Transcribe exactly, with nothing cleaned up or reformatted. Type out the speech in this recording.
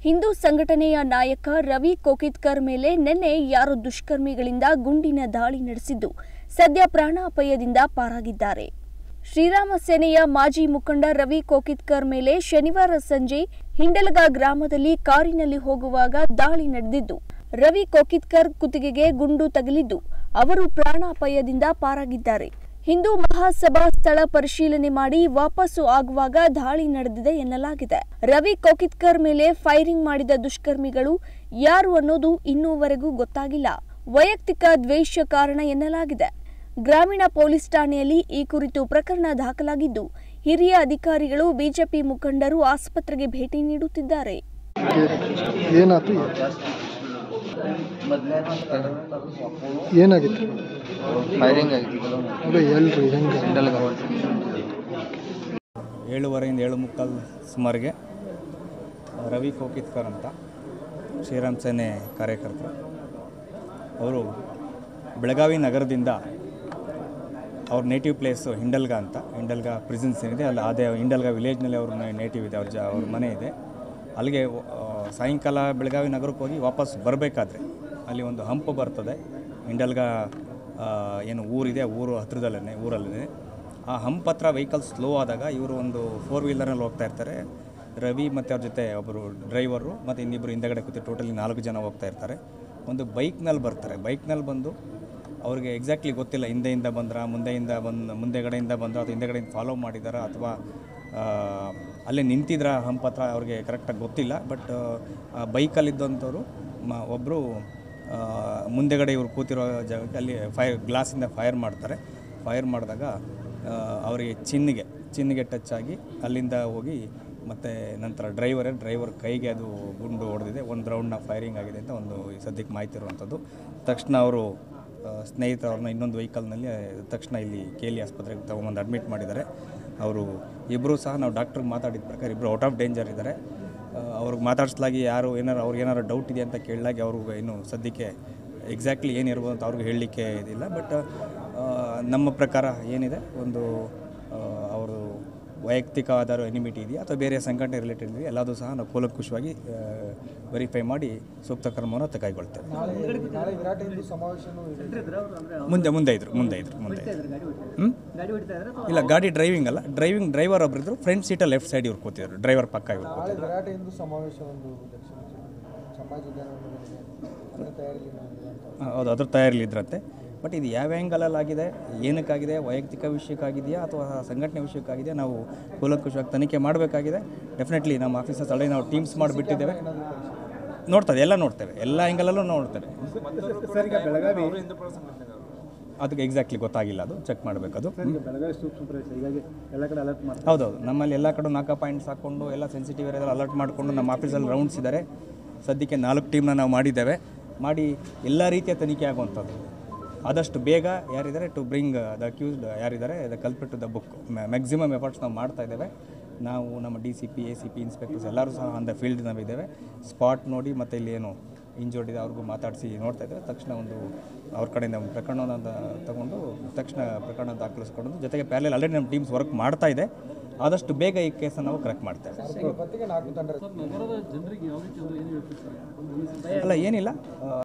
ಹಿಂದೂ ಸಂಘಟನೆಯ ನಾಯಕ ರವಿ ಕೋಕಿತ್ಕರ್ ಮೇಲೆ ನಿನ್ನೆ ಯಾರೋ ದುಷ್ಕರ್ಮಿಗಳಿಂದ ಗುಂಡಿನ ದಾಳಿ ನಡೆಸಿದ್ದು ಸದ್ಯ ಪ್ರಾಣಾಪಾಯದಿಂದ ಪಾರಾಗಿದ್ದಾರೆ. ಶ್ರೀರಾಮ ಸೇನೆಯ ಮಾಜಿ ಮುಖಂಡ ರವಿ ಕೋಕಿತ್ಕರ್ ಮೇಲೆ ಶನಿವಾರ ಸಂಜೆ ಹಿಂಡಲಗ ಗ್ರಾಮದಲ್ಲಿ ಕಾರಿನಲ್ಲಿ ಹೋಗುವಾಗ ದಾಳಿ ನಡೆದಿದ್ದು, ರವಿ ಕೋಕಿತ್ಕರ್ ಕುತ್ತಿಗೆಗೆ ಗುಂಡು ತಗುಲಿದ್ದು ಅವರು ಪ್ರಾಣಾಪಾಯದಿಂದ ಪಾರಾಗಿದ್ದಾರೆ. ಹಿಂದೂ ಮಹಾಸಭಾ ಸ್ಥಳ ಪರಿಶೀಲನೆ ಮಾಡಿ ವಾಪಸ್ಸು ಆಗುವಾಗ ದಾಳಿ ನಡೆದಿದೆ ಎನ್ನಲಾಗಿದೆ. ರವಿ ಕೋಕಿತ್ಕರ್ ಮೇಲೆ ಫೈರಿಂಗ್ ಮಾಡಿದ ದುಷ್ಕರ್ಮಿಗಳು ಯಾರು ಅನ್ನೋದು ಇನ್ನೂವರೆಗೂ ಗೊತ್ತಾಗಿಲ್ಲ. ವೈಯಕ್ತಿಕ ದ್ವೇಷ ಕಾರಣ ಎನ್ನಲಾಗಿದೆ. ಗ್ರಾಮೀಣ ಪೊಲೀಸ್ ಠಾಣೆಯಲ್ಲಿ ಈ ಕುರಿತು ಪ್ರಕರಣ ದಾಖಲಾಗಿದ್ದು, ಹಿರಿಯ ಅಧಿಕಾರಿಗಳು, ಬಿಜೆಪಿ ಮುಖಂಡರು ಆಸ್ಪತ್ರೆಗೆ ಭೇಟಿ ನೀಡುತ್ತಿದ್ದಾರೆ. ಏನಾಗಿತ್ತು? ಫೈರಿಂಗ್ ಆಗಿತ್ತು. ಏಳುವರೆಯಿಂದ ಏಳು ಮುಕ್ಕಾಲು ಸುಮಾರಿಗೆ ರವಿ ಕೋಕಿತ್ಕರ್ ಅಂತ ಶ್ರೀರಾಮ್ ಸೇನೆ ಕಾರ್ಯಕರ್ತರು ಅವರು ಬೆಳಗಾವಿ ನಗರದಿಂದ ಅವ್ರ ನೇಟಿವ್ ಪ್ಲೇಸು ಹಿಂಡಲ್ಗ ಅಂತ, ಹಿಂಡಲ್ಗ ಪ್ರಿಸನ್ಸ್ ಏನಿದೆ ಅಲ್ಲ, ಅದೇ ಹಿಂಡಲ್ಗ ವಿಲೇಜ್ನಲ್ಲಿ ಅವ್ರ ನೇಟಿವ್ ಇದೆ, ಅವ್ರ ಜ ಅವ್ರ ಮನೆ ಇದೆ. ಅಲ್ಲಿಗೆ ಸಾಯಂಕಾಲ ಬೆಳಗಾವಿ ನಗರಕ್ಕೆ ಹೋಗಿ ವಾಪಸ್ ಬರಬೇಕಾದ್ರೆ ಅಲ್ಲಿ ಒಂದು ಹಂಪ್ ಬರ್ತದೆ. ಹಿಂಡಲ್ಗ ಏನು ಊರಿದೆ, ಊರು ಹತ್ತಿರದಲ್ಲೇ ಊರಲ್ಲೇ ಆ ಹಂಪ್ ಹತ್ರ ವೆಹಿಕಲ್ ಸ್ಲೋ ಆದಾಗ ಇವರು ಒಂದು ಫೋರ್ ವೀಲರ್ನಲ್ಲಿ ಹೋಗ್ತಾ ಇರ್ತಾರೆ. ರವಿ ಮತ್ತು ಅವ್ರ ಜೊತೆ ಒಬ್ಬರು ಡ್ರೈವರು ಮತ್ತು ಇನ್ನಿಬ್ಬರು ಹಿಂದೆಗಡೆ ಕೂತಿ ಟೋಟಲಿ ನಾಲ್ಕು ಜನ ಹೋಗ್ತಾ ಇರ್ತಾರೆ. ಒಂದು ಬೈಕ್ನಲ್ಲಿ ಬರ್ತಾರೆ. ಬೈಕ್ನಲ್ಲಿ ಬಂದು ಅವ್ರಿಗೆ ಎಕ್ಸಾಕ್ಟ್ಲಿ ಗೊತ್ತಿಲ್ಲ ಹಿಂದೆಯಿಂದ ಬಂದ್ರ ಮುಂದೆಯಿಂದ ಬಂದು ಮುಂದೆಗಡೆಯಿಂದ ಬಂದರು ಅಥವಾ ಹಿಂದೆಗಡೆಯಿಂದ ಫಾಲೋ ಮಾಡಿದಾರ ಅಥವಾ ಅಲ್ಲೇ ನಿಂತಿದ್ರ ಹಂಪ್ ಹತ್ರ ಅವ್ರಿಗೆ ಕರೆಕ್ಟಾಗಿ ಗೊತ್ತಿಲ್ಲ. ಬಟ್ ಬೈಕಲ್ಲಿದ್ದಂಥವ್ರು ಮ ಒಬ್ಬರು ಮುಂದೆಗಡೆ ಇವರು ಕೂತಿರೋ ಜಾಗಕ್ಕೆ ಅಲ್ಲಿ ಫೈರ್ ಗ್ಲಾಸಿಂದ ಫೈರ್ ಮಾಡ್ತಾರೆ. ಫೈರ್ ಮಾಡಿದಾಗ ಅವರಿಗೆ ಚಿನ್ನಿಗೆ ಚಿನ್ನಿಗೆ ಟಚ್ ಆಗಿ ಅಲ್ಲಿಂದ ಹೋಗಿ ಮತ್ತು ನಂತರ ಡ್ರೈವರೇ ಡ್ರೈವರ್ ಕೈಗೆ ಅದು ಗುಂಡು ಹೊಡೆದಿದೆ. ಒಂದು ರೌಂಡ್ನ ಫೈರಿಂಗ್ ಆಗಿದೆ ಅಂತ ಒಂದು ಸದ್ಯಕ್ಕೆ ಮಾಹಿತಿ ಇರುವಂಥದ್ದು. ತಕ್ಷಣ ಅವರು ಸ್ನೇಹಿತರವ್ರನ್ನ ಇನ್ನೊಂದು ವೆಹಿಕಲ್ನಲ್ಲಿ ತಕ್ಷಣ ಇಲ್ಲಿ ಕೆ ಎಲ್ ಇ ಆಸ್ಪತ್ರೆಗೆ ತೊಗೊಂಬಂದು ಅಡ್ಮಿಟ್ ಮಾಡಿದ್ದಾರೆ. ಅವರು ಇಬ್ಬರು ಸಹ ನಾವು ಡಾಕ್ಟ್ರಿಗೆ ಮಾತಾಡಿದ ಪ್ರಕಾರ ಇಬ್ಬರು ಔಟ್ ಆಫ್ ಡೇಂಜರ್ ಇದ್ದಾರೆ. ಅವ್ರಿಗೆ ಮಾತಾಡಿಸ್ಲಾಗಿ ಯಾರು ಏನಾರು ಅವ್ರಿಗೆ ಏನಾರು ಡೌಟ್ ಇದೆ ಅಂತ ಕೇಳಲಾಗಿ ಅವ್ರಿಗೆ ಇನ್ನು ಸದ್ಯಕ್ಕೆ ಎಕ್ಸಾಕ್ಟ್ಲಿ ಏನಿರ್ಬೋದು ಅಂತ ಅವ್ರಿಗೆ ಹೇಳಲಿಕ್ಕೆ ಇದಿಲ್ಲ. ಬಟ್ ನಮ್ಮ ಪ್ರಕಾರ ಏನಿದೆ, ಒಂದು ಅವರು ವೈಯಕ್ತಿಕವಾದ ಎನಿಮಿಟಿ ಇದೆಯಾ ಅಥವಾ ಬೇರೆ ಸಂಘಟನೆ ರಿಲೇಟೆಡ್ ಇದೆಯಾ ಎಲ್ಲದೂ ಸಹ ನಾವು ಕೂಲಂಕುಷವಾಗಿ ವೆರಿಫೈ ಮಾಡಿ ಸೂಕ್ತ ಕ್ರಮವನ್ನು ತೆಗೆದುಕೊಳ್ತೇವೆ. ಮುಂದೆ ಮುಂದೆ ಇದ್ರು ಮುಂದೆ ಇದ್ರು ಮುಂದೆ ಹ್ಞೂ ಇಲ್ಲ, ಗಾಡಿ ಡ್ರೈವಿಂಗ್ ಅಲ್ಲ, ಡ್ರೈವಿಂಗ್ ಡ್ರೈವರ್ ಒಬ್ಬರಿದ್ರು. ಫ್ರಂಟ್ ಸೀಟಲ್ಲಿ ಲೆಫ್ಟ್ ಸೈಡ್ ಇವ್ರು ಕೂತಿದ್ರು, ಡ್ರೈವರ್ ಪಕ್ಕ ಇವ್ರು ಕೂತಿದ್ರು. ಹೌದು, ಅದ್ರ ತಯಾರಿಲಿ ಇದ್ರಂತೆ. ಬಟ್ ಇದು ಯಾವ ಆ್ಯಂಗಲಲ್ಲಿ ಆಗಿದೆ, ಏನಕ್ಕಾಗಿದೆ, ವೈಯಕ್ತಿಕ ವಿಷಯಕ್ಕಾಗಿದೆಯಾ ಅಥವಾ ಸಂಘಟನೆ ವಿಷಯಕ್ಕಾಗಿದೆಯಾ, ನಾವು ಕೂಲಂಕುಷವಾಗಿ ತನಿಖೆ ಮಾಡಬೇಕಾಗಿದೆ. ಡೆಫಿನೆಟ್ಲಿ ನಮ್ಮ ಆಫೀಸರ್ಸ್ ಆಲ್ರೆಡಿ ನಾವು ಟೀಮ್ಸ್ ಮಾಡಿಬಿಟ್ಟಿದ್ದೇವೆ. ನೋಡ್ತದೆ, ಎಲ್ಲ ನೋಡ್ತೇವೆ, ಎಲ್ಲ ಆ್ಯಂಗಲಲ್ಲೂ ನೋಡ್ತೇವೆ. ಅದಕ್ಕೆ ಎಕ್ಸಾಕ್ಟ್ಲಿ ಗೊತ್ತಾಗಿಲ್ಲ, ಅದು ಚೆಕ್ ಮಾಡಬೇಕು. ಅದು ಹೌದೌದು, ನಮ್ಮಲ್ಲಿ ಎಲ್ಲ ಕಡೆ ನಾಲ್ಕು ಪಾಯಿಂಟ್ಸ್ ಹಾಕ್ಕೊಂಡು ಎಲ್ಲ ಸೆನ್ಸಿಟಿವ್ ಏರಿಯಾದಲ್ಲಿ ಅಲರ್ಟ್ ಮಾಡಿಕೊಂಡು ನಮ್ಮ ಆಫೀಸಲ್ಲಿ ರೌಂಡ್ಸ್ ಇದ್ದಾರೆ. ಸದ್ಯಕ್ಕೆ ನಾಲ್ಕು ಟೀಮ್ನ ನಾವು ಮಾಡಿದ್ದೇವೆ. ಮಾಡಿ ಎಲ್ಲ ರೀತಿಯ ತನಿಖೆ ಆಗುವಂಥದ್ದು ಆದಷ್ಟು ಬೇಗ ಯಾರಿದ್ದಾರೆ ಟು ಬ್ರಿಂಗ್ ದ ಅಕ್ಯೂಸ್ಡ್ ಯಾರಿದ್ದಾರೆ the culprit to the book. Maximum efforts ನಾವು ಮಾಡ್ತಾ ಇದ್ದೇವೆ. ನಾವು ನಮ್ಮ D C P, A C P, inspectors ಎಲ್ಲರೂ ಸಹ ಆನ್ ದ ಫೀಲ್ಡ್ ನಾವಿದ್ದೇವೆ. ಸ್ಪಾಟ್ ನೋಡಿ ಮತ್ತು ಇಲ್ಲಿ ಏನು ಇಂಜೋರ್ಡ್ ಇದೆ ಅವ್ರಿಗೂ ಮಾತಾಡಿಸಿ ನೋಡ್ತಾ ಇದ್ದೇವೆ. ತಕ್ಷಣ ಒಂದು ಅವ್ರ ಕಡೆಯಿಂದ ಒಂದು ಪ್ರಕರಣವನ್ನು ತಗೊಂಡು ತಕ್ಷಣ ಪ್ರಕರಣ ದಾಖಲಿಸ್ಕೊಂಡು, ಜೊತೆಗೆ ಪ್ಯಾರಲಲ್ ಆಲ್ರೆಡಿ ನಮ್ಮ ಟೀಮ್ಸ್ ವರ್ಕ್ ಮಾಡ್ತಾ ಇದೆ. ಆದಷ್ಟು ಬೇಗ ಈ ಕೇಸನ್ನು ನಾವು ಕರೆಕ್ಟ್ ಮಾಡ್ತೇವೆ. ಅಲ್ಲ, ಏನಿಲ್ಲ.